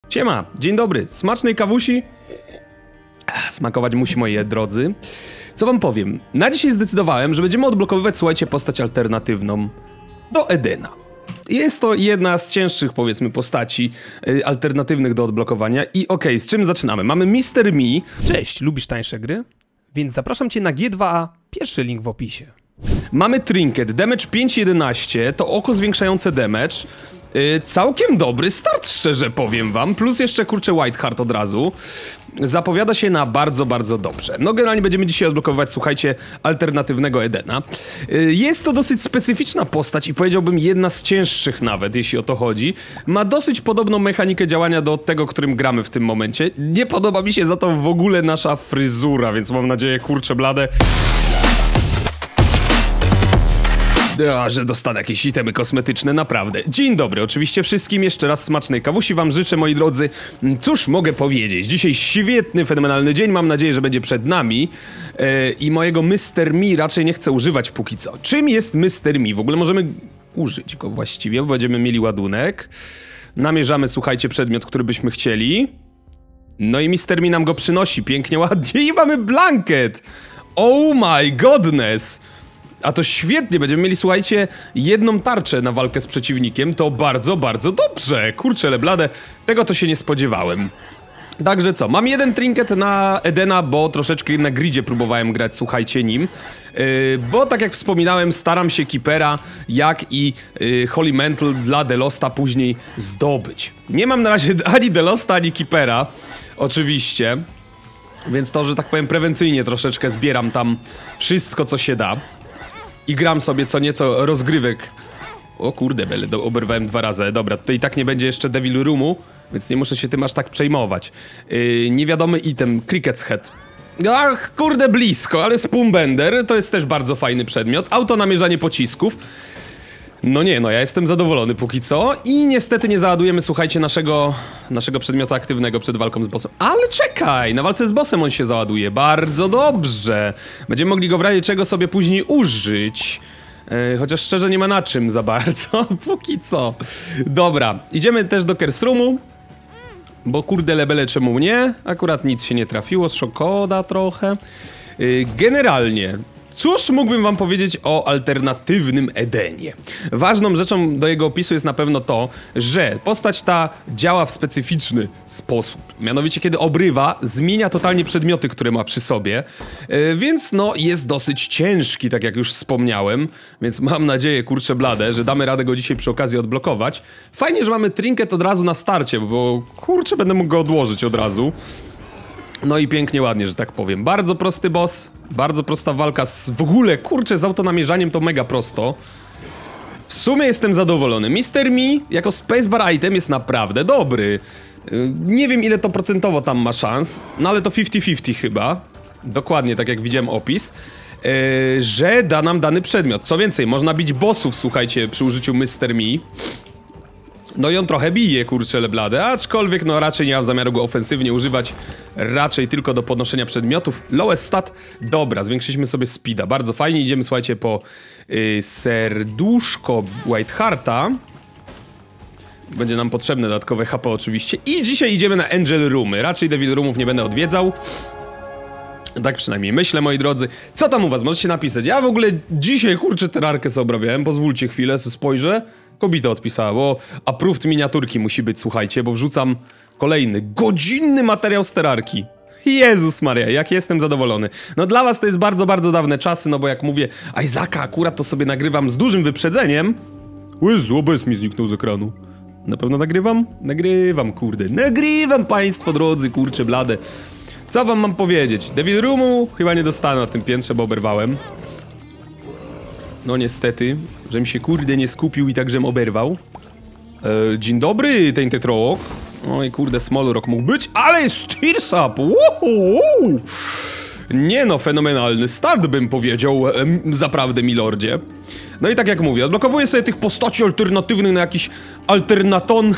Siema, dzień dobry, smacznej kawusi. Smakować musi, moi drodzy. Co wam powiem? Na dzisiaj zdecydowałem, że będziemy odblokowywać, słuchajcie, postać alternatywną do Edena. Jest to jedna z cięższych, powiedzmy, postaci alternatywnych do odblokowania. I okej, z czym zaczynamy? Mamy Mr. Me. Cześć, lubisz tańsze gry? Więc zapraszam cię na G2A, pierwszy link w opisie. Mamy Trinket, damage 5,11, to oko zwiększające damage. Całkiem dobry start, szczerze powiem wam, plus jeszcze, kurczę, Whiteheart od razu. Zapowiada się na bardzo, bardzo dobrze. No generalnie będziemy dzisiaj odblokowywać, słuchajcie, alternatywnego Edena. Jest to dosyć specyficzna postać i powiedziałbym jedna z cięższych nawet, jeśli o to chodzi. Ma dosyć podobną mechanikę działania do tego, którym gramy w tym momencie. Nie podoba mi się za to w ogóle nasza fryzura, więc mam nadzieję, kurczę blade, że dostanę jakieś itemy kosmetyczne, naprawdę. Dzień dobry, oczywiście wszystkim, jeszcze raz smacznej kawusi wam życzę, moi drodzy. Cóż mogę powiedzieć, dzisiaj świetny, fenomenalny dzień, mam nadzieję, że będzie przed nami. I mojego Mr. Me raczej nie chcę używać póki co. Czym jest Mr. Me? W ogóle możemy użyć go właściwie, bo będziemy mieli ładunek. Namierzamy, słuchajcie, przedmiot, który byśmy chcieli. No i Mr. Me nam go przynosi pięknie, ładnie i mamy blanket. Oh my goodness. A to świetnie, będziemy mieli, słuchajcie, jedną tarczę na walkę z przeciwnikiem, to bardzo, bardzo dobrze. Kurczę, leblade, tego to się nie spodziewałem. Także co, mam jeden trinket na Edena, bo troszeczkę na gridzie próbowałem grać, słuchajcie, nim. Bo tak jak wspominałem, staram się Keepera, jak i Holy Mantle dla Delosta później zdobyć. Nie mam na razie ani Delosta, ani Keepera, oczywiście. Więc to, że tak powiem, prewencyjnie troszeczkę zbieram tam wszystko, co się da. I gram sobie co nieco rozgrywek. O kurde, oberwałem 2 razy. Dobra, tutaj i tak nie będzie jeszcze Devil Roomu, więc nie muszę się tym aż tak przejmować. Niewiadomy item, Cricket's Head. Ach, kurde, blisko, ale Spoombender to jest też bardzo fajny przedmiot. Autonamierzanie pocisków. No nie, no ja jestem zadowolony póki co. I niestety nie załadujemy, słuchajcie, naszego przedmiotu aktywnego przed walką z bossem. Ale czekaj, na walce z bossem on się załaduje. Bardzo dobrze. Będziemy mogli go w razie czego sobie później użyć. Chociaż szczerze nie ma na czym za bardzo, póki co. Dobra, idziemy też do Curse Roomu. Bo kurde lebele, czemu nie? Akurat nic się nie trafiło, szkoda trochę. Generalnie, cóż mógłbym wam powiedzieć o alternatywnym Edenie? Ważną rzeczą do jego opisu jest na pewno to, że postać ta działa w specyficzny sposób. Mianowicie, kiedy obrywa, zmienia totalnie przedmioty, które ma przy sobie. Więc no, jest dosyć ciężki, tak jak już wspomniałem. Więc mam nadzieję, kurczę blade, że damy radę go dzisiaj przy okazji odblokować. Fajnie, że mamy trinket od razu na starcie, bo kurczę, będę mógł go odłożyć od razu. No i pięknie, ładnie, że tak powiem. Bardzo prosty boss, bardzo prosta walka w ogóle, kurczę, z autonamierzaniem to mega prosto. W sumie jestem zadowolony. Mr. Me jako spacebar item jest naprawdę dobry. Nie wiem, ile to procentowo tam ma szans, no ale to 50-50 chyba. Dokładnie tak jak widziałem opis. Że da nam dany przedmiot. Co więcej, można bić bossów, słuchajcie, przy użyciu Mr. Me. No i on trochę bije, kurczę leblade, aczkolwiek no raczej nie mam zamiaru go ofensywnie używać, raczej tylko do podnoszenia przedmiotów. Lowest stat, dobra, zwiększyliśmy sobie speeda, bardzo fajnie, idziemy, słuchajcie, po serduszko Whitehearta. Będzie nam potrzebne dodatkowe HP oczywiście i dzisiaj idziemy na Angel Roomy, raczej Devil Roomów nie będę odwiedzał. Tak przynajmniej myślę, moi drodzy. Co tam u was? Możecie napisać. Ja w ogóle dzisiaj, kurczę, terrarkę sobie obrabiałem, pozwólcie chwilę, spojrzę. Kobieta odpisała, bo approved miniaturki musi być, słuchajcie, bo wrzucam kolejny godzinny materiał z terrarki. Jezus Maria, jak jestem zadowolony. No dla was to jest bardzo, bardzo dawne czasy, no bo jak mówię, Isaaca akurat to sobie nagrywam z dużym wyprzedzeniem. Jezu, OBS mi zniknął z ekranu. Na pewno nagrywam? Nagrywam, kurde. Nagrywam, państwo drodzy, kurczę blade. Co wam mam powiedzieć? Devil Roomu chyba nie dostanę na tym piętrze, bo oberwałem. No niestety, żem się kurde nie skupił i tak żem oberwał. Dzień dobry, Tainted Rock. Oj kurde, Small Rock mógł być, ale jest Tears Up! Wow! Nie no, fenomenalny start bym powiedział, zaprawdę milordzie. No i tak jak mówię, odblokowuję sobie tych postaci alternatywnych na jakiś alternaton.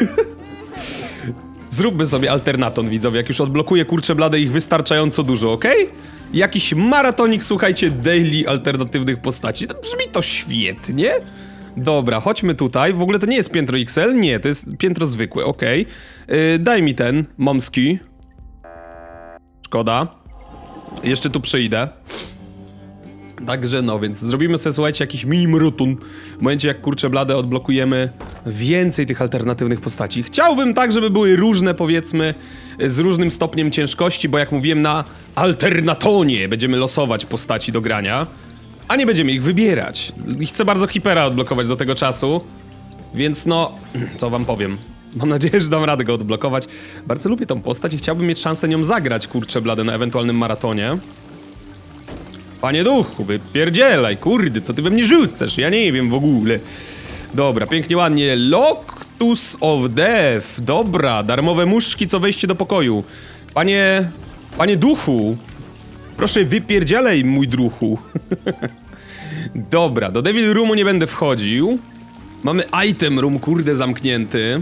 Zróbmy sobie alternaton, widzowie, jak już odblokuję, kurczę blade, ich wystarczająco dużo, okej? Jakiś maratonik, słuchajcie, daily alternatywnych postaci. To brzmi to świetnie. Dobra, chodźmy tutaj. W ogóle to nie jest piętro XL? Nie, to jest piętro zwykłe, okej. Daj mi ten, momski. Szkoda. Jeszcze tu przyjdę. Także no, więc zrobimy sobie, słuchajcie, jakiś mini mrutun. W momencie, jak kurczę blade odblokujemy więcej tych alternatywnych postaci. Chciałbym tak, żeby były różne, powiedzmy, z różnym stopniem ciężkości, bo jak mówiłem, na alternatonie będziemy losować postaci do grania, a nie będziemy ich wybierać. I chcę bardzo Hipera odblokować do tego czasu, więc no, co wam powiem. Mam nadzieję, że dam radę go odblokować. Bardzo lubię tą postać i chciałbym mieć szansę nią zagrać, kurczę blade, na ewentualnym maratonie. Panie duchu, wypierdzielaj, kurde, co ty we mnie rzucasz? Ja nie wiem w ogóle. Dobra, pięknie, ładnie. Loctus of Death. Dobra, darmowe muszki, co wejście do pokoju. Panie duchu. Proszę, wypierdzielaj, mój druhu. Dobra, do Devil Roomu nie będę wchodził. Mamy item room, kurde, zamknięty.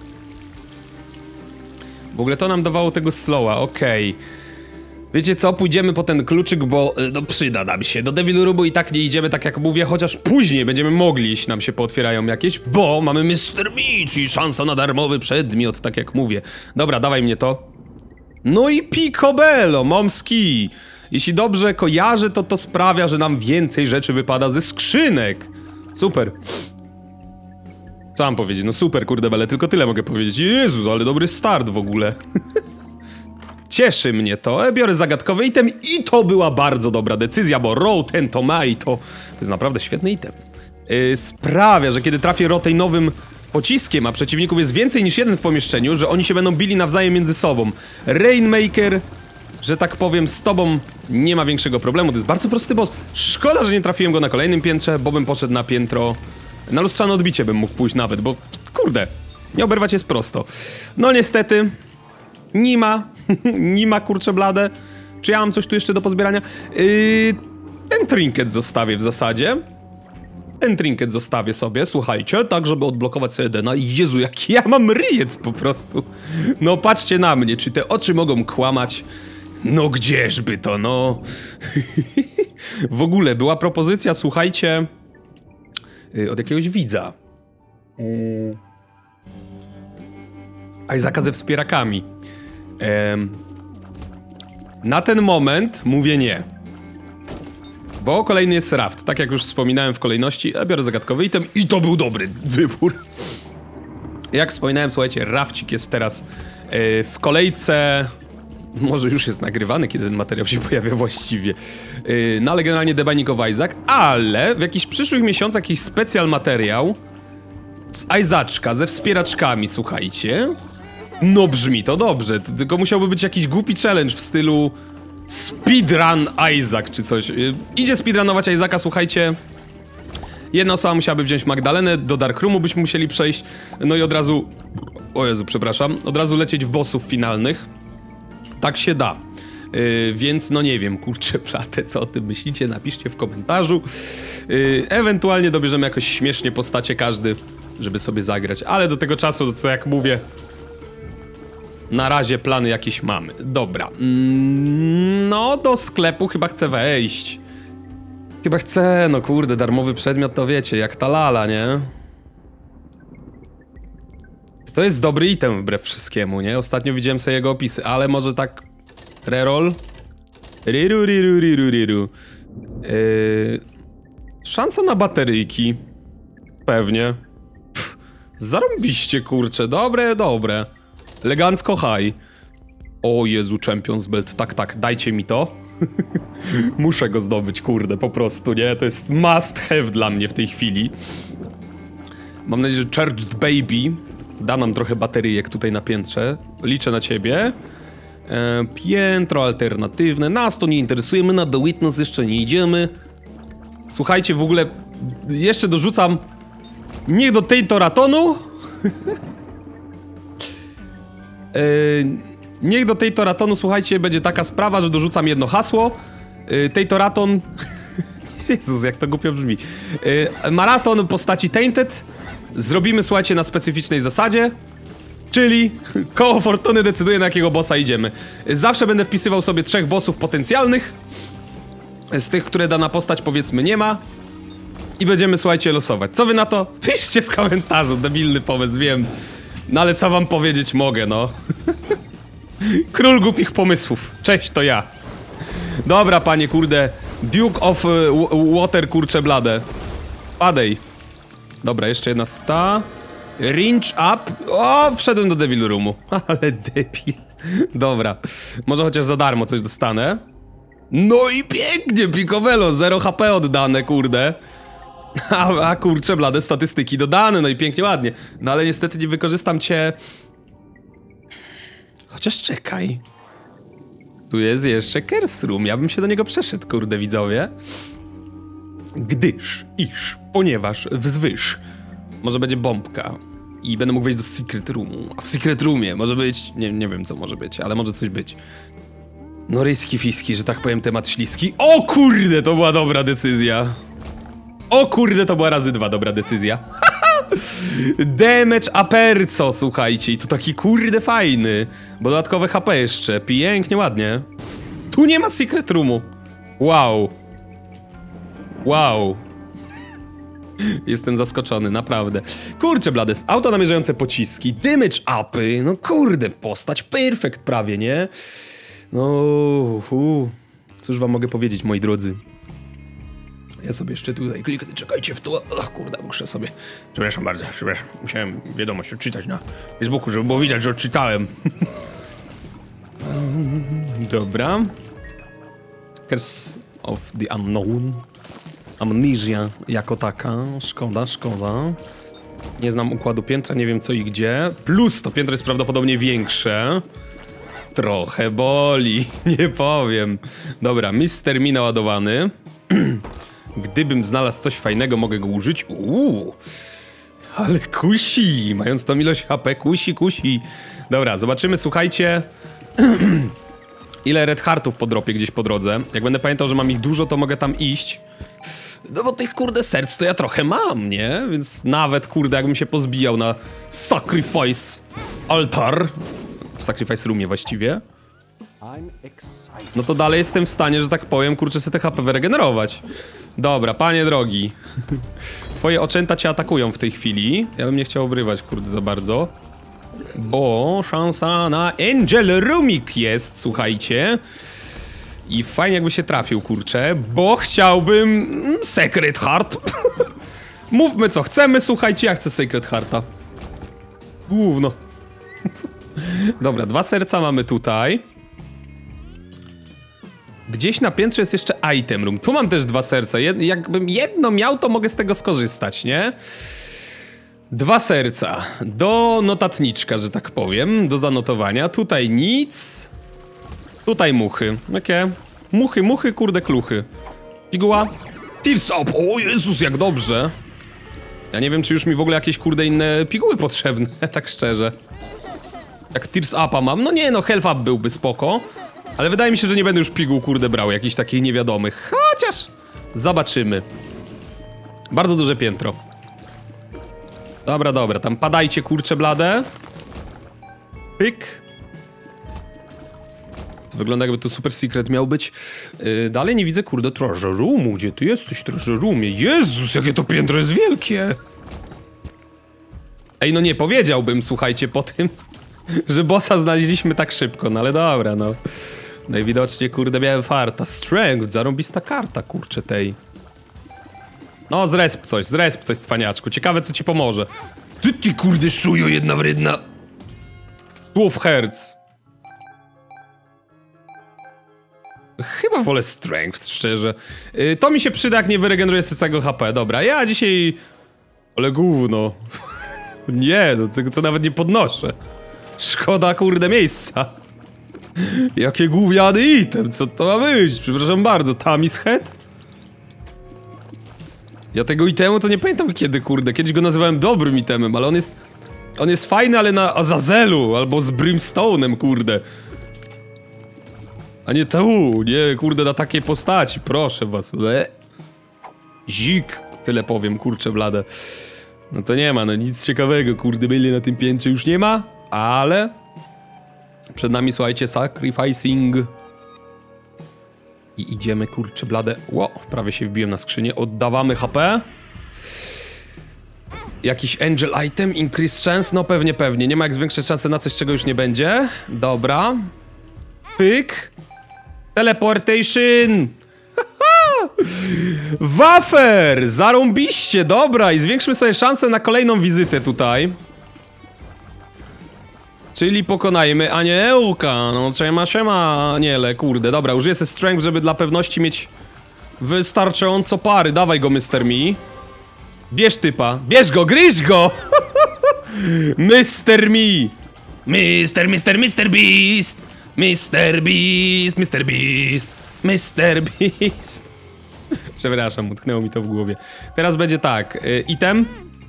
W ogóle to nam dawało tego slowa, okej. Wiecie co, pójdziemy po ten kluczyk, bo no przyda nam się. Do Devil Roomu i tak nie idziemy, tak jak mówię, chociaż później będziemy mogli, jeśli nam się pootwierają jakieś, bo mamy Mr. Beach i szansa na darmowy przedmiot, tak jak mówię. Dobra, dawaj mnie to. No i Picobello, momski. Jeśli dobrze kojarzę, to sprawia, że nam więcej rzeczy wypada ze skrzynek. Super. Co mam powiedzieć? No super, kurde bele, tylko tyle mogę powiedzieć. Jezus, ale dobry start w ogóle. Cieszy mnie to. Biorę zagadkowy item i to była bardzo dobra decyzja, bo Rotten Tomato to jest naprawdę świetny item. Sprawia, że kiedy trafię nowym pociskiem, a przeciwników jest więcej niż jeden w pomieszczeniu, że oni się będą bili nawzajem między sobą. Rainmaker, że tak powiem, z tobą nie ma większego problemu. To jest bardzo prosty boss. Szkoda, że nie trafiłem go na kolejnym piętrze, bo bym poszedł na piętro... Na lustrzane odbicie bym mógł pójść nawet, bo kurde, nie oberwać jest prosto. No niestety, nie ma, nie ma kurczę blade. Czy ja mam coś tu jeszcze do pozbierania? Ten trinket zostawię w zasadzie. Ten trinket zostawię sobie, słuchajcie, tak żeby odblokować sobie Edena. Jezu, jaki ja mam ryjec po prostu. No patrzcie na mnie, czy te oczy mogą kłamać? No gdzieżby to, no. W ogóle była propozycja, słuchajcie... od jakiegoś widza. Isaaca ze wspierakami. Na ten moment mówię nie. Bo kolejny jest Raft. Tak jak już wspominałem w kolejności, ja biorę zagadkowy item i to był dobry wybór. Jak wspominałem, słuchajcie, Rafcik jest teraz w kolejce... Może już jest nagrywany, kiedy ten materiał się pojawia właściwie. No ale generalnie The Binding of Isaac, ale w jakichś przyszłych miesiącach jakiś specjal materiał z Isaaczka, ze wspieraczkami, słuchajcie. No brzmi to dobrze, tylko musiałby być jakiś głupi challenge w stylu Speedrun Isaac czy coś. Idzie speedrunować Isaaca, słuchajcie. Jedna osoba musiałaby wziąć Magdalenę, do Dark Roomu byśmy musieli przejść, no i od razu... O Jezu, przepraszam. Od razu lecieć w bossów finalnych. Tak się da. Więc no nie wiem, kurczę plate, co o tym myślicie, napiszcie w komentarzu. Ewentualnie dobierzemy jakoś śmiesznie postacie każdy, żeby sobie zagrać, ale do tego czasu, to jak mówię, na razie plany jakieś mamy. Dobra. No, do sklepu chyba chcę wejść. Chyba chcę, no kurde, darmowy przedmiot to wiecie, jak ta lala, nie? To jest dobry item wbrew wszystkiemu, nie? Ostatnio widziałem sobie jego opisy, ale może tak... Reroll? Riru. Szansa na bateryjki. Pewnie. Pff, zarąbiście, kurczę. Dobre. Elegancko high. O Jezu, Champions Belt. Tak, dajcie mi to. Muszę go zdobyć, kurde, po prostu, nie? To jest must have dla mnie w tej chwili. Mam nadzieję, że Charged Baby da nam trochę bateryjek tutaj na piętrze. Liczę na ciebie. Piętro alternatywne. Nas to nie interesuje, my na The Witness jeszcze nie idziemy. Słuchajcie, w ogóle jeszcze dorzucam. Niech do tej toratonu. Niech do tej toratonu, słuchajcie, będzie taka sprawa, że dorzucam jedno hasło. Tej toraton. Jezus, jak to głupio brzmi. Maraton postaci Tainted zrobimy, słuchajcie, na specyficznej zasadzie. Czyli koło fortuny decyduje, na jakiego bossa idziemy. Zawsze będę wpisywał sobie 3 bossów potencjalnych. Z tych, które dana postać, powiedzmy, nie ma. i będziemy, słuchajcie, losować. Co wy na to? Piszcie w komentarzu, debilny pomysł, wiem. No ale co wam powiedzieć mogę, no. Król głupich pomysłów. Cześć, to ja. Dobra, panie, kurde. Duke of Water, kurcze blade. Padej. Dobra, jeszcze jedna sta. Ringe up. O, wszedłem do Devil Roomu. Ale debil. Dobra. Może chociaż za darmo coś dostanę. No i pięknie, Picobello. 0 HP oddane, kurde. A kurcze blade, statystyki dodane. No i pięknie, ładnie. No ale niestety nie wykorzystam cię. Chociaż czekaj. Tu jest jeszcze Curse Room. Ja bym się do niego przeszedł, kurde, widzowie. Ponieważ wzwyż. Może będzie bombka. I będę mógł wejść do Secret Roomu. A w Secret Roomie może być... Nie wiem, co może być, ale może coś być. No ryski fiski, że tak powiem, temat śliski. O kurde, to była dobra decyzja. O kurde, to była razy 2 dobra decyzja. Damage aperco, słuchajcie. I to taki kurde fajny. Bo dodatkowe HP jeszcze. Pięknie, ładnie. Tu nie ma Secret Roomu. Wow. Wow. Jestem zaskoczony, naprawdę. Kurczę blades, auto namierzające pociski, damage upy, no kurde, postać perfekt prawie, nie? No, cóż wam mogę powiedzieć, moi drodzy. Ja sobie jeszcze tutaj kliknę, czekajcie w to. Ach, kurde, muszę sobie... Przepraszam bardzo, przepraszam. Musiałem wiadomość odczytać na Facebooku, żeby było widać, że odczytałem. Dobra. Curse of the Unknown. Amnesia jako taka. Szkoda, szkoda. Nie znam układu piętra, nie wiem co i gdzie. Plus to piętro jest prawdopodobnie większe. Trochę boli, nie powiem. Dobra, Mr. Mi naładowany. Gdybym znalazł coś fajnego, mogę go użyć. Ale kusi. Mając tą ilość HP, kusi. Dobra, zobaczymy, słuchajcie. Ile Red Heartów podropię gdzieś po drodze. Jak będę pamiętał, że mam ich dużo, to mogę tam iść. No bo tych kurde serc to ja trochę mam, nie? Więc nawet kurde jakbym się pozbijał na Sacrifice Altar, w Sacrifice Roomie właściwie, no to dalej jestem w stanie, że tak powiem, kurczę, sobie te HP wyregenerować. Dobra, panie drogi. Twoje oczęta cię atakują w tej chwili. Ja bym nie chciał obrywać, kurde, za bardzo. Bo szansa na Angel Roomik jest, słuchajcie. I fajnie jakby się trafił, kurczę, bo chciałbym Secret Heart. Mówmy co chcemy, słuchajcie, ja chcę Secret Hearta. Gówno. Dobra, 2 serca mamy tutaj. Gdzieś na piętrze jest jeszcze item room. Tu mam też 2 serca. Jakbym jedno miał, to mogę z tego skorzystać, nie? 2 serca. Do notatniczka, że tak powiem. Do zanotowania. Tutaj nic. Tutaj muchy. Jakie? Muchy, kurde, kluchy. Piguła. Tears up. O Jezus, jak dobrze. Ja nie wiem, czy już mi w ogóle jakieś, kurde, inne piguły potrzebne, tak szczerze. Jak Tears upa mam. No nie, no health up byłby spoko. Ale wydaje mi się, że nie będę już piguł, kurde, brał. Jakichś takich niewiadomych. Chociaż zobaczymy. Bardzo duże piętro. Dobra, tam padajcie, kurcze blade. Pyk. To wygląda, jakby to super secret miał być. Dalej nie widzę, kurde, treasure roomu. Gdzie ty jesteś, treasure roomie? Jezus, jakie to piętro jest wielkie. Ej, no nie powiedziałbym, słuchajcie, po tym, że bossa znaleźliśmy tak szybko. No ale dobra, no. Najwidoczniej, kurde, miałem farta. Strength, zarąbista karta, kurczę, tej. No, zresp coś, cwaniaczku. Ciekawe, co ci pomoże. Ty, kurde, szujo, jedna wredna. 12 herc. Chyba wolę strength, szczerze. To mi się przyda, jak nie wyregeneruje z całego HP. Dobra, ja dzisiaj... Ale gówno. Nie, no tego co nawet nie podnoszę. Szkoda, kurde, miejsca. Jakie gówniany item, co to ma być? Przepraszam bardzo, Tammy's Head? Ja tego itemu to nie pamiętam kiedy, kurde. Kiedyś go nazywałem dobrym itemem, ale on jest fajny, ale na Azazelu albo z Brimstone'em, kurde. A nie tu, nie, kurde, na takiej postaci, proszę was. Zik, tyle powiem, kurczę blade. No to nie ma, no nic ciekawego, kurde, byli na tym piętrze już nie ma, ale... Przed nami, słuchajcie, sacrificing. I idziemy, kurczę blade. Ło, prawie się wbiłem na skrzynię. Oddawamy HP. Jakiś angel item, increase chance? No pewnie. Nie ma jak zwiększyć szansę na coś, czego już nie będzie. Dobra. Pyk. Teleportation. Wafer! Zarąbiście, dobra. I zwiększmy sobie szansę na kolejną wizytę tutaj. Czyli pokonajmy Aniołka. No siema, Aniele, kurde. Dobra, użyję sobie strength, żeby dla pewności mieć wystarczająco pary. Dawaj go, Mr. Me. Bierz typa. Bierz go, gryź go! Mr. Me. Mr. Beast. Mr. Beast. Mr. Beast. Przepraszam, utknęło mi to w głowie. Teraz będzie tak. Item.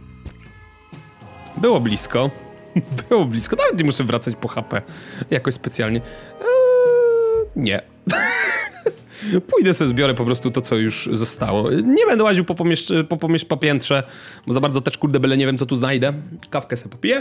Było blisko. Było blisko. Nawet nie muszę wracać po HP. Jakoś specjalnie. Nie. Pójdę sobie zbiorę po prostu to, co już zostało. Nie będę łaził po piętrze, bo za bardzo też kurde byle nie wiem, co tu znajdę. Kawkę sobie popiję.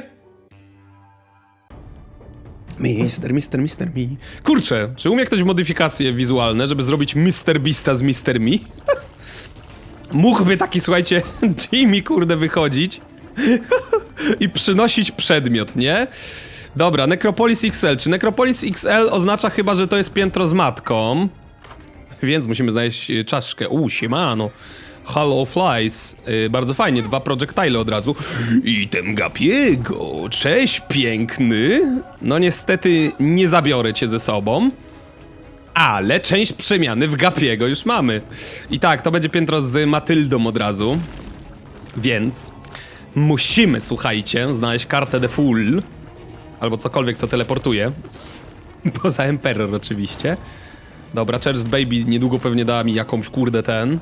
Mr. Me. Kurczę, czy umie ktoś modyfikacje wizualne, żeby zrobić Mr. Beasta z Mr. Me? Mógłby taki, słuchajcie, Jimmy kurde wychodzić i przynosić przedmiot, nie? Dobra, Necropolis XL. Czy Necropolis XL oznacza chyba, że to jest piętro z matką? Więc musimy znaleźć czaszkę. Siemano. Hollow Flies. Bardzo fajnie, 2 projectile od razu. Item Gapiego. Cześć, piękny. No niestety nie zabiorę cię ze sobą. Ale część przemiany w Gapiego już mamy. I tak, to będzie piętro z Matyldą od razu. Więc musimy, słuchajcie, znaleźć kartę The Fool. Albo cokolwiek, co teleportuje. Poza Emperor oczywiście. Dobra, Chersed Baby niedługo pewnie da mi jakąś kurde ten.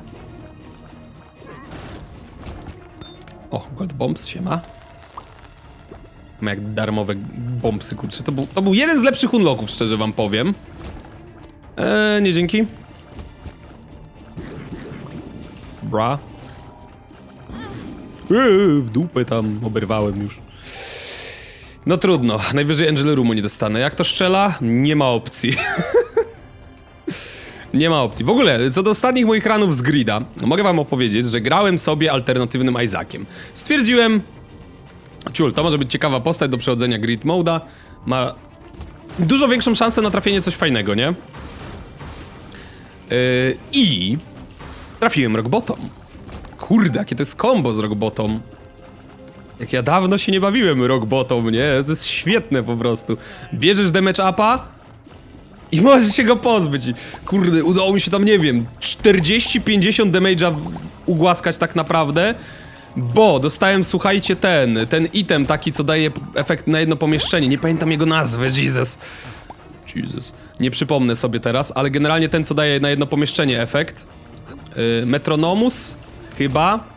O, Gold Bombs się ma. Ma jak darmowe bombsy, kurczę. To był jeden z lepszych unlocków, szczerze wam powiem. Nie dzięki. Bra. W dupę tam oberwałem już. No trudno, najwyżej Angel Roomu nie dostanę. Jak to strzela? Nie ma opcji. Nie ma opcji. W ogóle, co do ostatnich moich ranów z Grida, mogę wam opowiedzieć, że grałem sobie alternatywnym Isaaciem. Stwierdziłem... Ciul, to może być ciekawa postać do przechodzenia Grid Mode'a. Ma dużo większą szansę na trafienie coś fajnego, nie? I... trafiłem Rock Bottom. Kurde, jakie to jest combo z Rock Bottom. Jak ja dawno się nie bawiłem Rock Bottom, nie? To jest świetne po prostu. Bierzesz damage upa i możesz się go pozbyć. Kurde, udało mi się tam, nie wiem, 40-50 damage'a ugłaskać tak naprawdę. Bo dostałem, słuchajcie, ten item taki, co daje efekt na jedno pomieszczenie. Nie pamiętam jego nazwy, Jesus. Nie przypomnę sobie teraz, ale generalnie ten, co daje na jedno pomieszczenie efekt. Metronomus, chyba.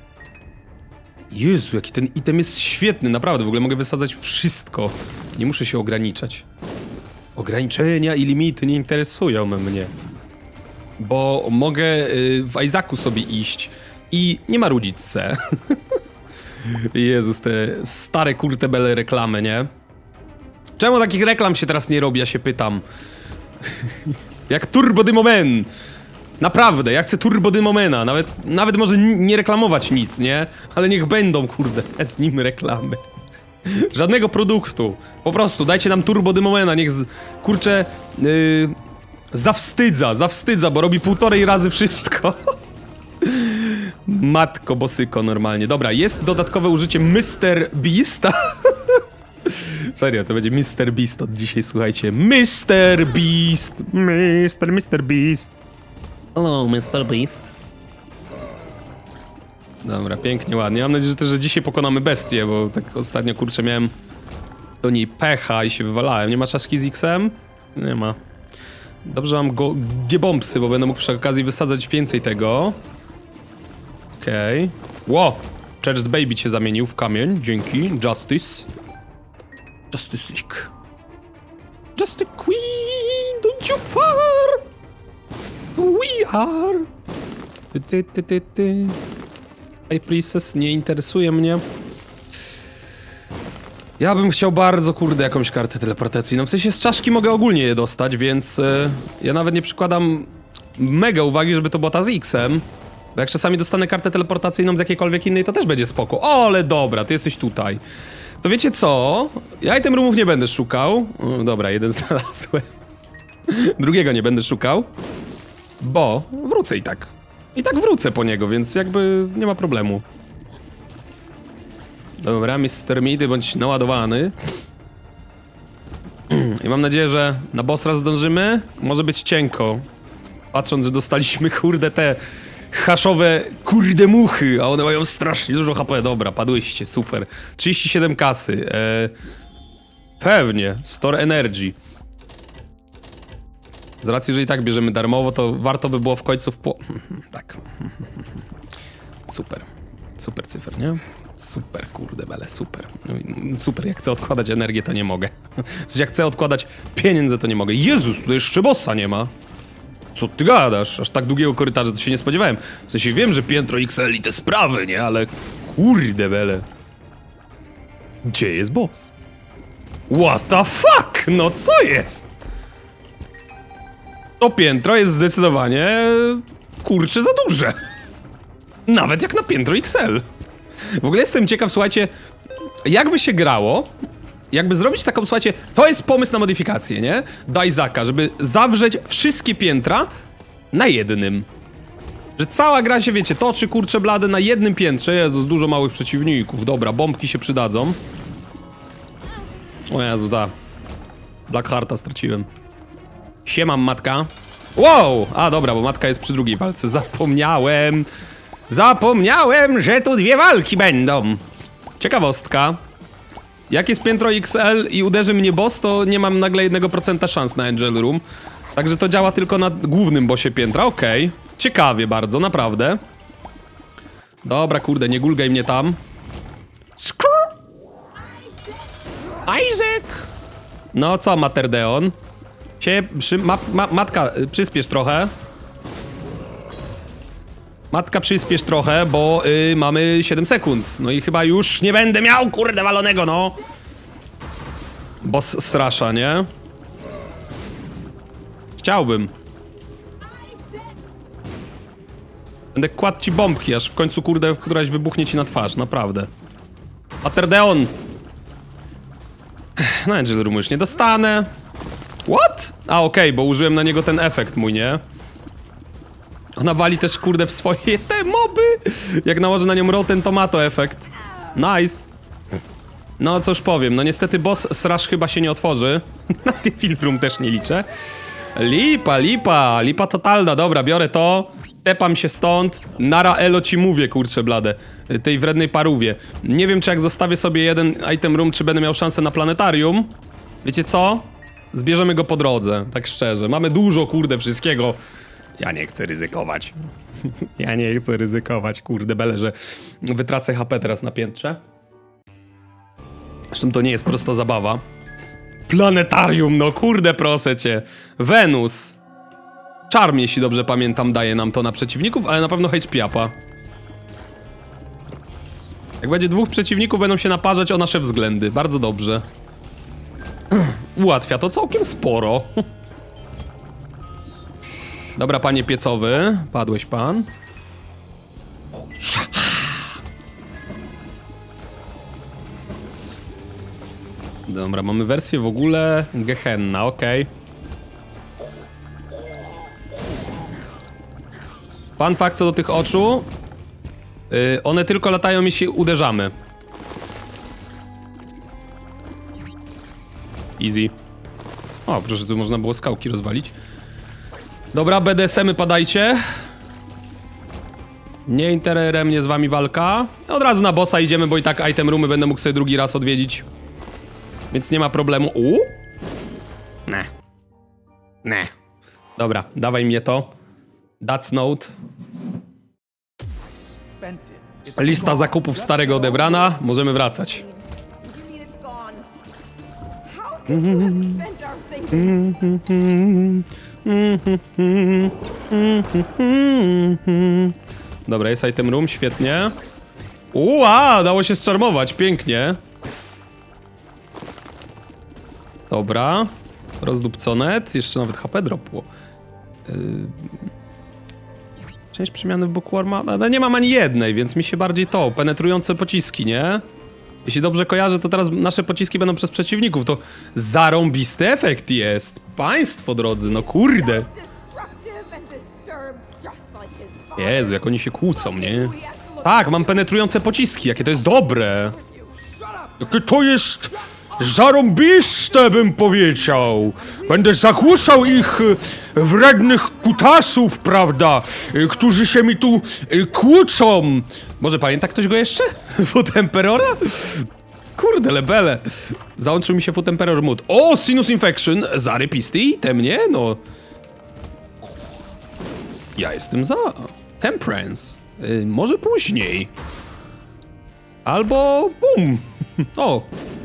Jezu, jaki ten item jest świetny, naprawdę, w ogóle mogę wysadzać wszystko. Nie muszę się ograniczać. Ograniczenia i limity nie interesują mnie. Bo mogę w Isaacu sobie iść i nie marudzić se. Jezus, te stare kurtebele reklamy, nie? Czemu takich reklam się teraz nie robi, ja się pytam. Jak Turbo Dymomen. Naprawdę, ja chcę Turbo Dymomena. Nawet może nie reklamować nic, nie? Ale niech będą, kurde, z nim reklamy. Żadnego produktu. Po prostu dajcie nam Turbo Dymomena, niech kurczę... zawstydza, bo robi 1,5 razy wszystko. Matko bosyko normalnie. Dobra, jest dodatkowe użycie Mr. Beasta. Serio, to będzie Mr. Beast od dzisiaj, słuchajcie. Mr. Beast. Mr. Beast. Hello, Mr. Beast. Dobra, pięknie, ładnie. Mam nadzieję, że też, że dzisiaj pokonamy bestię, bo tak ostatnio, kurczę, miałem do niej pecha i się wywalałem. Nie ma czaszki z X-em? Nie ma. Dobrze, mam G-bombsy, bo będę mógł przy okazji wysadzać więcej tego. Okej. Ło! Chersed Baby cię zamienił w kamień. Dzięki. Justice. Justice League. Just a queen, don't you far. We are. Hey Princess, nie interesuje mnie. Ja bym chciał bardzo, kurde, jakąś kartę teleportacyjną. W sensie z czaszki mogę ogólnie je dostać, więc ja nawet nie przykładam mega uwagi, żeby to była ta z X-em. Bo jak czasami dostanę kartę teleportacyjną z jakiejkolwiek innej, to też będzie spoko. O, ale dobra, ty jesteś tutaj. To wiecie co? Ja item roomów nie będę szukał. Dobra, jeden znalazłem. Drugiego nie będę szukał. Bo wrócę i tak. I tak wrócę po niego, więc jakby nie ma problemu. Dobra, Mr. Midy bądź naładowany. I mam nadzieję, że na boss raz zdążymy. Może być cienko. Patrząc, że dostaliśmy kurde te haszowe kurde muchy, a one mają strasznie dużo HP. Dobra, padłyście, super. 37 kasy. Pewnie, Store Energy. Z racji, że i tak bierzemy darmowo, to warto by było w końcu tak. Super. Super cyfer, nie? Super, kurde bele, super. Super, jak chcę odkładać energię, to nie mogę. W sensie, jak chcę odkładać pieniądze, to nie mogę. Jezus, tu jeszcze bossa nie ma. Co ty gadasz? Aż tak długiego korytarza to się nie spodziewałem. W sensie, wiem, że piętro XL i te sprawy, nie? Ale kurde bele. Gdzie jest boss? What the fuck? No co jest? To piętro jest zdecydowanie, kurczę, za duże. Nawet jak na piętro XL. W ogóle jestem ciekaw, słuchajcie, jakby się grało, jakby zrobić taką, słuchajcie, to jest pomysł na modyfikację, nie? Do Isaaca, żeby zawrzeć wszystkie piętra na jednym. Że cała gra się, wiecie, toczy, kurczę blade na jednym piętrze. Jezus, dużo małych przeciwników. Dobra, bombki się przydadzą. O Jezu, da. Blackhearta straciłem. Siemam, matka. Wow! A, dobra, bo matka jest przy drugiej walce. Zapomniałem. Zapomniałem, że tu dwie walki będą. Ciekawostka. Jak jest piętro XL i uderzy mnie boss, to nie mam nagle 1% szans na Angel Room. Także to działa tylko na głównym bossie piętra, okej. Ciekawie bardzo, naprawdę. Dobra, kurde, nie gulgaj mnie tam. Skrrr! Isaac! No co, Materdeon? Matka, przyspiesz trochę. Matka, przyspiesz trochę, bo mamy 7 sekund. No i chyba już nie będę miał, kurde, walonego, no. Boss strasza, nie? Chciałbym. Będę kładł ci bombki, aż w końcu, kurde, któraś wybuchnie ci na twarz, naprawdę. Materdeon! No, Angel Room już nie dostanę. What? A, okej, bo użyłem na niego ten efekt mój, nie? Ona wali też, kurde, w swoje te moby! Jak nałożę na nią Rotten Tomato efekt. Nice. No, cóż powiem, no niestety boss srash chyba się nie otworzy. Na tym filtrum też nie liczę. Lipa totalna, dobra, biorę to. Tepam się stąd. Nara elo ci mówię, kurczę blade. Tej wrednej parówie. Nie wiem, czy jak zostawię sobie jeden item room, czy będę miał szansę na planetarium. Wiecie co? Zbierzemy go po drodze, tak szczerze. Mamy dużo, kurde, wszystkiego. Ja nie chcę ryzykować. Ja nie chcę ryzykować, kurde bele, że wytracę HP teraz na piętrze. Zresztą to nie jest prosta zabawa. Planetarium, no kurde, proszę cię. Wenus. Charm, jeśli dobrze pamiętam, daje nam to na przeciwników, ale na pewno HP upa. Jak będzie dwóch przeciwników, będą się naparzać o nasze względy. Bardzo dobrze. Ułatwia to całkiem sporo. Dobra, panie piecowy. Padłeś pan. Dobra, mamy wersję w ogóle Gehenna, okej. Fun fact co do tych oczu. One tylko latają, jeśli uderzamy. Easy. O, proszę, tu można było skałki rozwalić. Dobra, BDSM-y padajcie. Nie intererem mnie z wami walka. Od razu na bossa idziemy, bo i tak item roomy będę mógł sobie drugi raz odwiedzić. Więc nie ma problemu. Ne. Ne. Dobra, dawaj mnie to. That's note. Lista zakupów starego odebrana. Możemy wracać. Dobra, jest item room, świetnie. Dało się zczarmować, pięknie. Dobra. Rozdupconet, jeszcze nawet HP dropło. Część przemiany w Bookworma? No nie mam ani jednej, więc mi się bardziej to, penetrujące pociski, nie? Jeśli dobrze kojarzę, to teraz nasze pociski będą przez przeciwników, to zarąbisty efekt jest. Państwo drodzy, no kurde. Jezu, jak oni się kłócą, nie? Tak, mam penetrujące pociski, jakie to jest dobre. Jakie to jest zarąbiste, bym powiedział. Będę zagłuszał ich wrednych kutasów, prawda? Którzy się mi tu kłócą. Może pamięta ktoś go jeszcze? Foot Emperora? Kurde, lebele. Załączył mi się Foot Emperor Mood. O, Sinus Infection. Zarypisty item, nie? No. Ja jestem za. Temperance. Może później. Albo... Bum. O.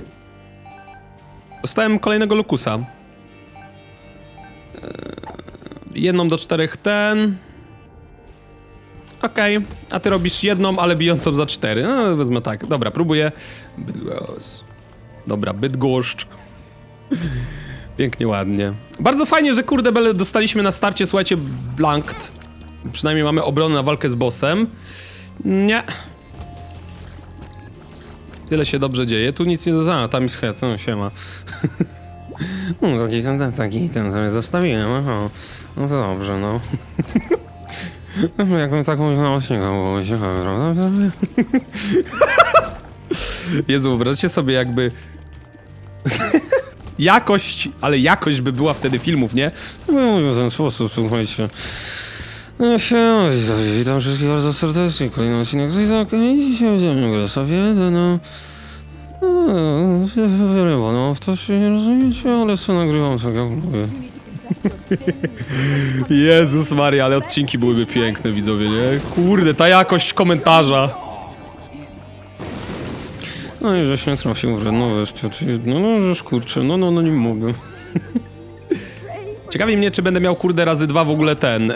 Dostałem kolejnego Lukusa. 1 do 4 ten. Okej, a ty robisz 1, ale bijącą za 4. No, wezmę tak. Dobra, próbuję. Bydgoszcz. Dobra, Bydgoszcz. Pięknie, ładnie. Bardzo fajnie, że kurde bele dostaliśmy na starcie, słuchajcie, Blanked. Przynajmniej mamy obronę na walkę z bossem. Nie. Tyle się dobrze dzieje. Tu nic nie dodano. Tam jest het. No, siema. Taki ten sobie zostawiłem. Aha. No to dobrze, no. Jakbym taką naośniegał, było ciekawe, prawda? Jezu, wyobraźcie sobie jakby... jakość, ale jakość by była wtedy filmów, nie? No, w ten sposób, słuchajcie. No się, witam wszystkich bardzo serdecznie. Kolejny odcinek z Izaka i dzisiaj będziemy grać sobie, no... Wyrywa, no w to się nie rozumiecie, ale co nagrywam, tak jak mówię. Jezus Maria, ale odcinki byłyby piękne, widzowie, nie? Kurde, ta jakość komentarza. No i że się trafił w no wreszcie, no żeż kurczę, no nie mogę. Ciekawi mnie, czy będę miał kurde razy 2 w ogóle ten,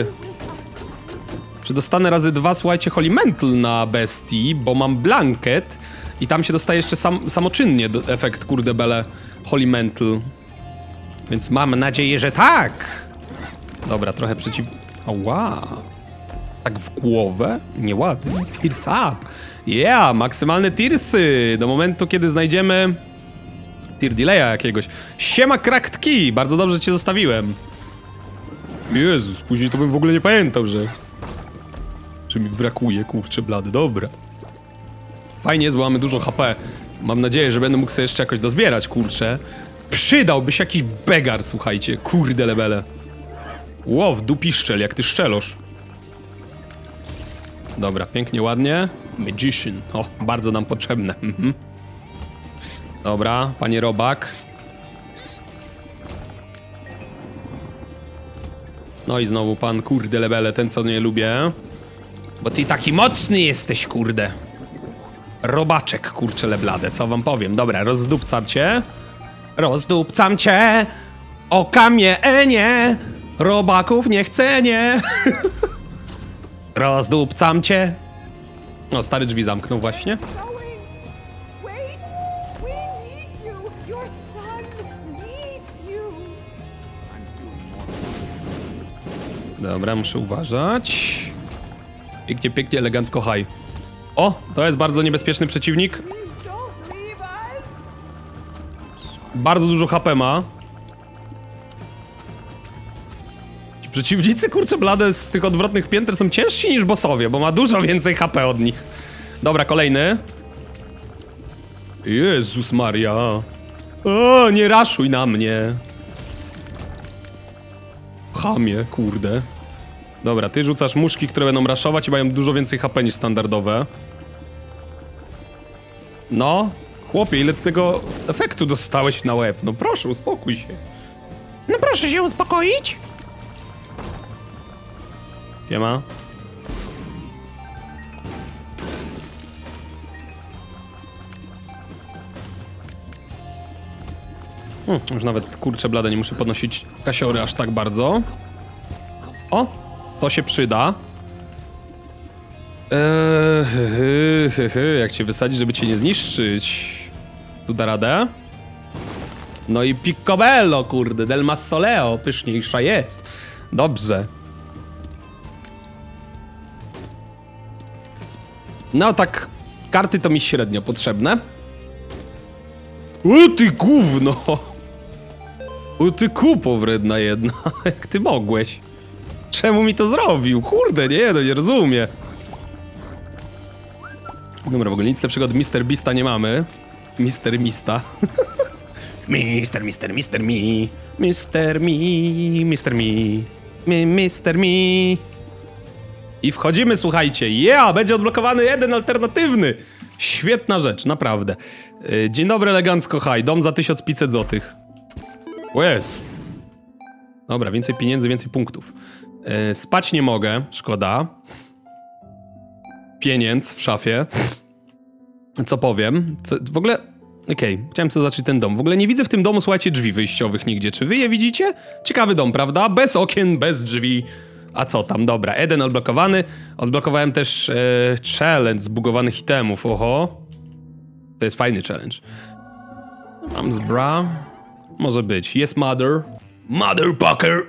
czy dostanę razy 2, słuchajcie, Holy Mantle na bestii, bo mam Blanket i tam się dostaje jeszcze samoczynnie efekt kurde bele Holy Mantle. Więc mam nadzieję, że tak! Dobra, trochę przeciw... Ała! Tak w głowę? Nieładnie. Tears up! Yeah! Maksymalne tearsy! Do momentu, kiedy znajdziemy... Tear delaya jakiegoś. Siema cracked key! Bardzo dobrze cię zostawiłem. Jezus, później to bym w ogóle nie pamiętał, że... Czy mi brakuje, kurczę blady. Dobra. Fajnie jest, bo mamy dużo HP. Mam nadzieję, że będę mógł sobie jeszcze jakoś dozbierać, kurczę. Przydałby się jakiś begar, słuchajcie. Kurde lebele. Łow, dupiszczel, jak ty szczelosz. Dobra, pięknie, ładnie. Magician. O, bardzo nam potrzebne. Dobra, panie robak. No i znowu pan, kurde lebele, ten co nie lubię. Bo ty taki mocny jesteś, kurde. Robaczek, kurcze leblade, co wam powiem. Dobra, rozdupcam cię. Rozdupcam cię. O kamienie. Robaków nie chcę, nie. Rozdupcam cię. O, stary drzwi zamknął właśnie. Dobra, muszę uważać. Pięknie, pięknie, elegancko high. O, to jest bardzo niebezpieczny przeciwnik. Bardzo dużo HP ma. Ci przeciwnicy, kurczę blade, z tych odwrotnych pięter są ciężsi niż bossowie, bo ma dużo więcej HP od nich. Dobra, kolejny. Jezus Maria. O, nie raszuj na mnie. Chamie, kurde. Dobra, ty rzucasz muszki, które będą raszować i mają dużo więcej HP niż standardowe. No, chłopie, ile tego efektu dostałeś na łeb? No proszę, uspokój się. No proszę się uspokoić. Siema. Już nawet, kurczę blade, nie muszę podnosić kasiory aż tak bardzo. O, to się przyda. Jak cię wysadzić, żeby cię nie zniszczyć? Tu da radę? No i Piccobello, kurde, del Massoleo, pyszniejsza jest. Dobrze. No tak, karty to mi średnio potrzebne. O ty gówno! O ty kupo wredna jedna, jak ty mogłeś? Czemu mi to zrobił? Kurde, nie rozumiem. Dobra, w ogóle nic lepszego od Mr. Beasta nie mamy. Mr. Mista. Mr. Me. I wchodzimy, słuchajcie. Będzie odblokowany jeden alternatywny. Świetna rzecz, naprawdę. Dzień dobry, elegancko, haj. Dom za 1500 zł. Łez. Dobra, więcej pieniędzy, więcej punktów. Spać nie mogę, szkoda. Pieniądz w szafie. Co powiem? W ogóle... Okej, chciałem sobie zacząć ten dom. W ogóle nie widzę w tym domu, słuchajcie, drzwi wyjściowych nigdzie. Czy wy je widzicie? Ciekawy dom, prawda? Bez okien, bez drzwi. A co tam? Dobra, Eden odblokowany. Odblokowałem też challenge zbugowanych itemów. Oho. To jest fajny challenge. Mam z bra. Może być. Jest mother. Motherfucker.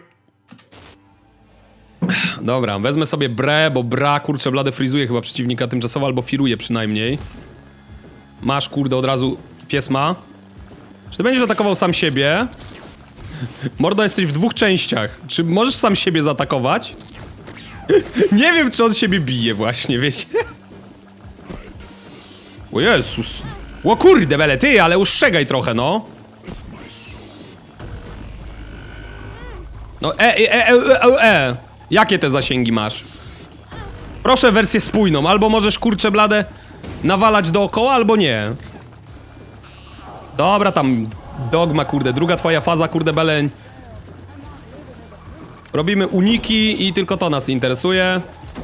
Dobra, wezmę sobie brę, bo bra, kurczę, blade frizuje chyba przeciwnika tymczasowo, albo firuje przynajmniej. Masz, kurde, od razu pies ma. Czy ty będziesz atakował sam siebie? Mordo, jesteś w dwóch częściach. Czy możesz sam siebie zaatakować? Nie wiem, czy on siebie bije właśnie, wiecie? O Jezus. O kurde, bele, ty, ale uszczegaj trochę, no. No, Jakie te zasięgi masz? Proszę wersję spójną, albo możesz, kurczę blade, nawalać dookoła, albo nie. Dobra, tam dogma, kurde, druga twoja faza, kurde beleń. Robimy uniki i tylko to nas interesuje.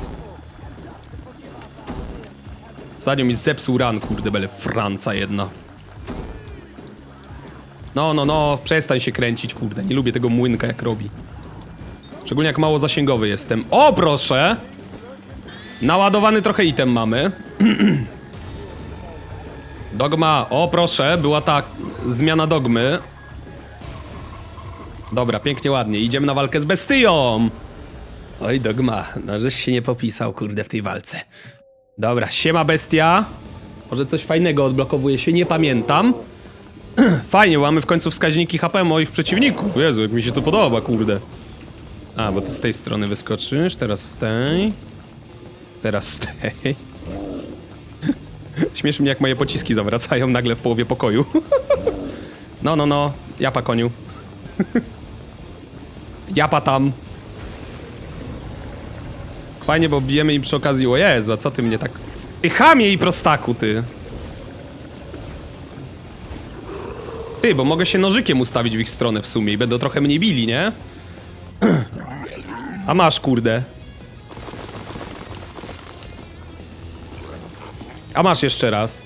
Ostatnio mi zepsuł ran, kurde bele, Franca jedna. No, przestań się kręcić, kurde, nie lubię tego młynka jak robi. Szczególnie jak mało zasięgowy jestem. O, proszę! Naładowany trochę item mamy. Dogma, o proszę, była ta zmiana dogmy. Dobra, pięknie, ładnie, idziemy na walkę z bestią. Oj, dogma, no żeś się nie popisał, kurde, w tej walce. Dobra, siema bestia. Może coś fajnego odblokowuje się, nie pamiętam. Fajnie, mamy w końcu wskaźniki HP moich przeciwników. Jezu, jak mi się to podoba, kurde. A, bo ty z tej strony wyskoczysz, teraz z tej. Teraz z tej. Śmieszy mnie, jak moje pociski zawracają nagle w połowie pokoju. No, japa koniu. Japa tam. Fajnie, bo bijemy im przy okazji. O Jezu, a co ty mnie tak... Ty chamie i prostaku, ty. Ty, bo mogę się nożykiem ustawić w ich stronę w sumie i będą trochę mniej bili, nie? A masz, kurde. A masz jeszcze raz.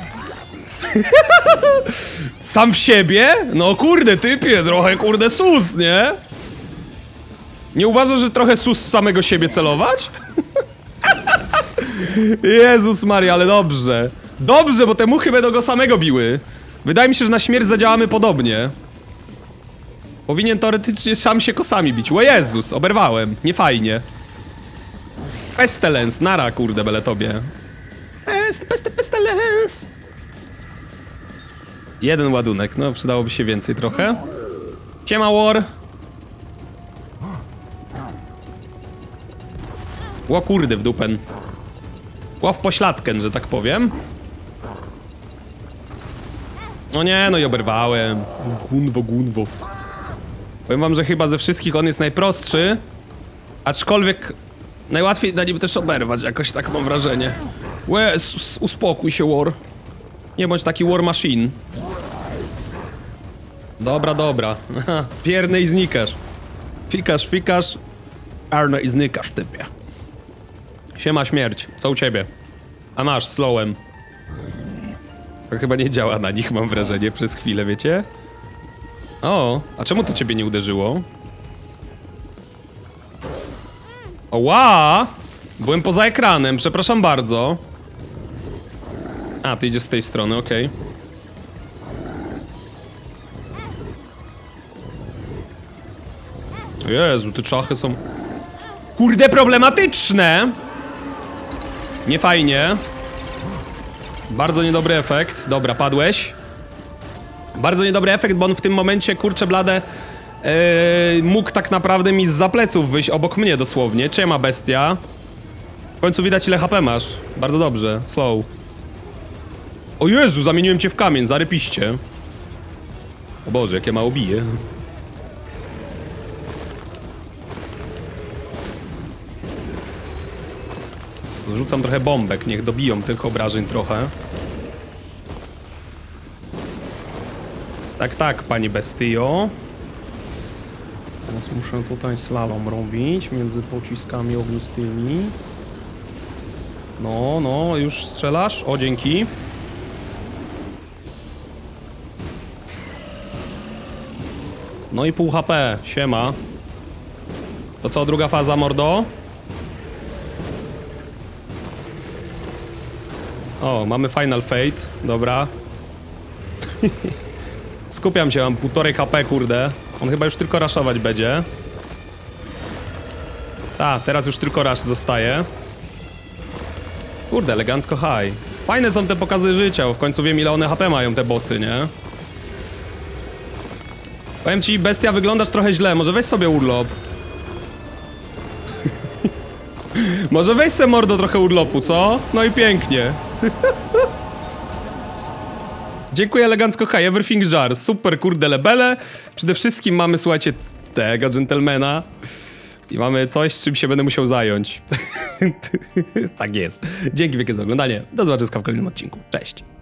Sam w siebie? No kurde, typie, trochę kurde sus, nie? Nie uważasz, że trochę sus samego siebie celować? Jezus Maria, ale dobrze. Dobrze, bo te muchy będą go samego biły. Wydaje mi się, że na śmierć zadziałamy podobnie. Powinien teoretycznie sam się kosami bić. O Jezus, oberwałem. Niefajnie. Pestelens, nara kurde bele tobie. Pestelens. Jeden ładunek, no przydałoby się więcej trochę. Siema war. Ło kurde w dupen. Ło w pośladkę, że tak powiem. No nie, no i oberwałem. Gunwo. Powiem wam, że chyba ze wszystkich on jest najprostszy. Aczkolwiek najłatwiej na nim też oberwać, jakoś tak mam wrażenie. Łe, uspokój się, war. Nie bądź taki war machine. Dobra. Piernę i znikasz. Fikasz. Arno i znikasz, typie. Siema śmierć, co u ciebie? A masz, slowem. To chyba nie działa na nich, mam wrażenie, przez chwilę, wiecie? O, a czemu to ciebie nie uderzyło? Oła! Byłem poza ekranem, przepraszam bardzo. A, ty idziesz z tej strony, okej. Jezu, te czachy są... Kurde, problematyczne! Nie fajnie. Bardzo niedobry efekt. Dobra, padłeś. Bardzo niedobry efekt, bo on w tym momencie, kurczę blade, mógł tak naprawdę mi zza pleców wyjść obok mnie dosłownie. Ciema bestia. W końcu widać ile HP masz. Bardzo dobrze, slow. O Jezu, zamieniłem cię w kamień, zarypiście. O Boże, jakie mało bije. Zrzucam trochę bombek, niech dobiją tych obrażeń trochę. Tak, tak, pani bestio. Teraz muszę tutaj slalom robić między pociskami ognistymi. No, no, już strzelasz? O, dzięki. No i pół HP, siema. To co, druga faza, mordo? O, mamy Final Fate, dobra. Skupiam się, mam 1,5 HP, kurde. On chyba już tylko raszować będzie. Ta, teraz już tylko rush zostaje. Kurde, elegancko high. Fajne są te pokazy życia, bo w końcu wiem ile one HP mają te bossy, nie? Powiem ci, bestia, wyglądasz trochę źle, może weź sobie urlop. Może weź se mordo trochę urlopu, co? No i pięknie. Dziękuję elegancko, hi, everything jar. Super, kurde, lebele. Przede wszystkim mamy, słuchajcie, tego gentlemana. I mamy coś, z czym się będę musiał zająć. Tak jest. Dzięki wielkie za oglądanie. Do zobaczenia w kolejnym odcinku. Cześć.